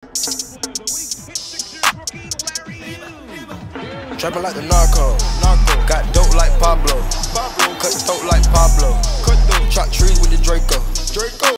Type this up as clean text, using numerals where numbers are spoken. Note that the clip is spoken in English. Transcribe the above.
Trapping like the narco. Got dope like Pablo. Cut the throat like Pablo. Chop trees with the Draco.